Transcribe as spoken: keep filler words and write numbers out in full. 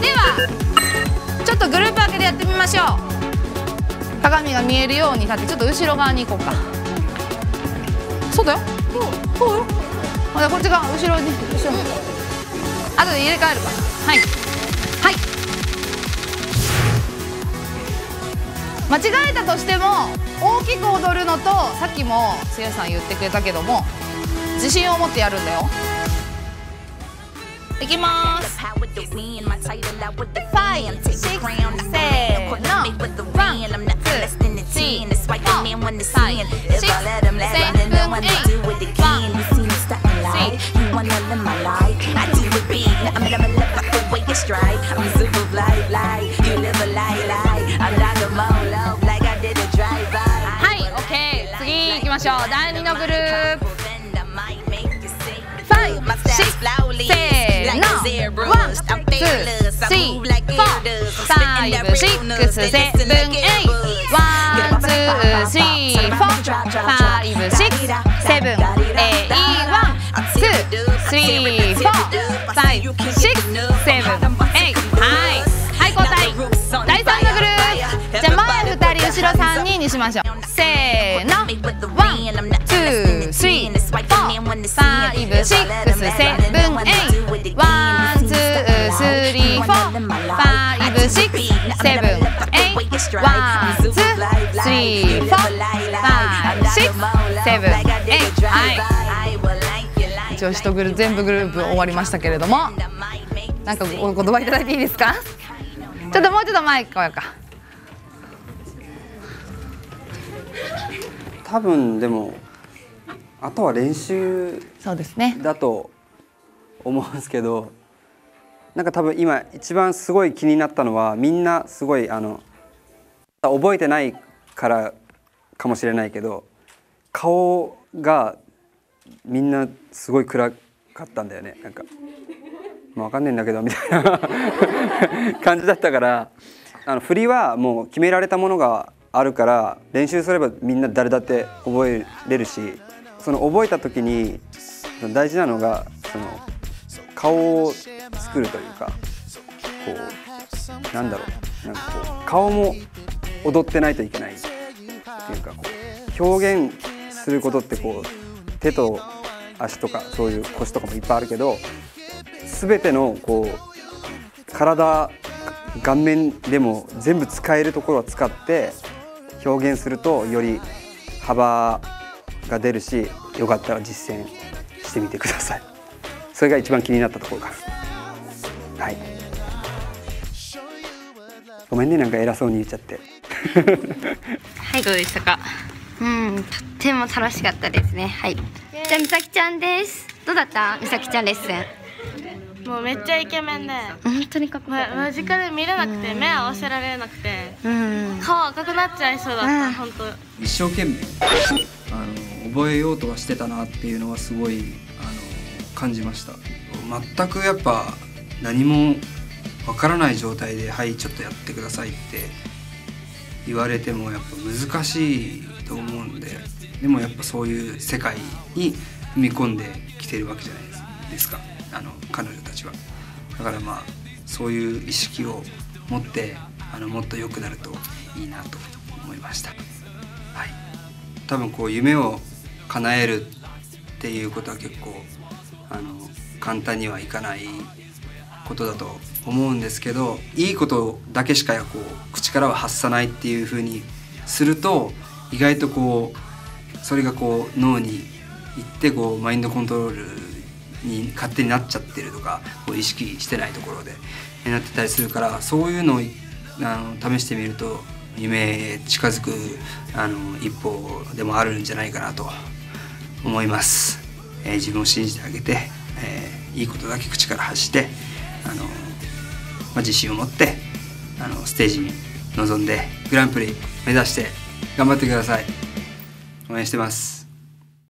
ではちょっとグループ分けでやってみましょう。鏡が見えるように立ってちょっと後ろ側に行こうか。そうだよ、そうよ。ほらこっち側後ろに後ろに後で入れ替えるから。はいはい。間違えたとしても大きく踊るのと、さっきもせいやさん言ってくれたけども自信を持ってやるんだよ。いきまーす。ファイブ、シックス、せーの。ワン、ツー、スリー、フォー、ファイブ、シックス、セブン、エイト、はい、オッケー。次行きましょう。だいにのグループ。ファイブ、シックス、せーの。ワン、ツー、スリー、フォー、ファイブ、シックス、セブン、エイト。ワン、ツー、スリー、フォー、ファイブ、シックス、セブン、エイト。ワン、ツー、スリー、フォー、ファイブ、シックス、セブン、エイト。はい、はい、交代。だいさんのグループ。じゃあ前ふたり後ろさんにんにしましょう。せーの。ワン、ツー、スリー、フォー、ファイブ、シックス、セブン、エイト。ワン、ツー、スリー、フォー、ファイブ、シックス、セブン、エイト。ワン、ツー、スリー、フォー、ファイブ、シックス、セブン、エイト。はい。一応一グループ全部グループ終わりましたけれども、なんかお言葉いただいていいですか？ちょっともうちょっと前行こうか。 多分でもあとは練習そうですねだと思うんですけど、なんか多分今一番すごい気になったのは、みんなすごいあの覚えてないからかもしれないけど、顔がみんなすごい暗かったんだよね。なんかまあ分かんねえんだけどみたいな感じだったから、あの振りはもう決められたものがあるから練習すればみんな誰だって覚えれるし、その覚えた時に大事なのがその顔を作るというか、こうなんだろう、なんかこう顔も踊ってないといけないっていうか、こう表現することってこう手と足とかそういう腰とかもいっぱいあるけど、全てのこう体顔面でも全部使えるところを使って表現するとより幅が出るし、よかったら実践してみてください。それが一番気になったところかな。はい。ごめんね、なんか偉そうに言っちゃって。 はい、どうでしたか？うん、とっても楽しかったですね。はい。じゃあみさきちゃんです。どうだった？みさきちゃんレッスン。 もうめっちゃイケメンで、 本当にかっこいい。 ま、間近で見れなくて、目合わせられなくて、 うん、 顔赤くなっちゃいそうだった、うん、本当。 一生懸命あの覚えようとはしてたなっていうのはすごいあの感じました。全くやっぱ何もわからない状態で「はいちょっとやってください」って言われてもやっぱ難しいと思うんで、でもやっぱそういう世界に踏み込んできてるわけじゃないですか、あの彼女たちは。だからまあそういう意識を持ってあのもっと良くなるといいなと思いました。はい、多分こう夢を叶えるっていうことは結構あの簡単にはいかないことだと思うんですけど、いいことだけしかこう口からは発さないっていう風にすると、意外とこうそれがこう脳に行ってこうマインドコントロールに勝手になっちゃってるとか、こう意識してないところでなってたりするから、そういうのをあの試してみると夢へ近づくあの一歩でもあるんじゃないかなと思います。えー、自分を信じてあげて、えー、いいことだけ口から発してあの、まあ、自信を持ってあのステージに臨んでグランプリ目指して頑張ってください。応援してます。